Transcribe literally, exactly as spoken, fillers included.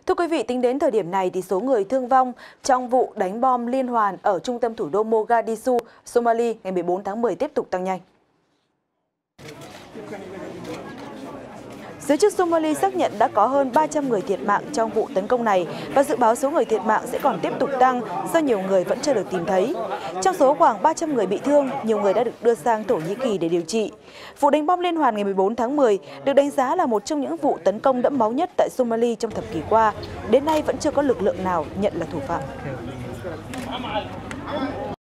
Thưa quý vị, tính đến thời điểm này thì số người thương vong trong vụ đánh bom liên hoàn ở trung tâm thủ đô Mogadishu, Somalia ngày mười bốn tháng mười tiếp tục tăng nhanh. Giới chức Somalia xác nhận đã có hơn ba trăm người thiệt mạng trong vụ tấn công này và dự báo số người thiệt mạng sẽ còn tiếp tục tăng do nhiều người vẫn chưa được tìm thấy. Trong số khoảng ba trăm người bị thương, nhiều người đã được đưa sang Thổ Nhĩ Kỳ để điều trị. Vụ đánh bom liên hoàn ngày mười bốn tháng mười được đánh giá là một trong những vụ tấn công đẫm máu nhất tại Somalia trong thập kỷ qua. Đến nay vẫn chưa có lực lượng nào nhận là thủ phạm.